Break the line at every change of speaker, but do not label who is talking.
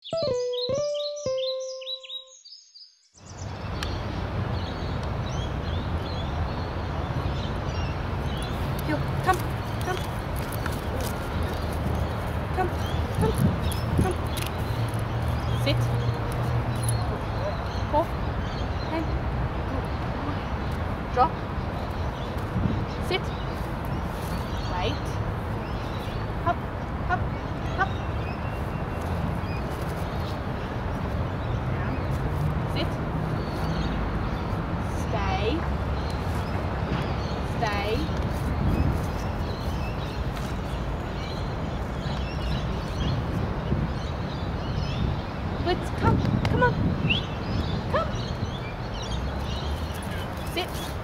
Here, come. Sit. Off. Hang. Drop. Sit. Wait. Hop. Down. Sit. Stay. Blitz, come on. Come. Sit.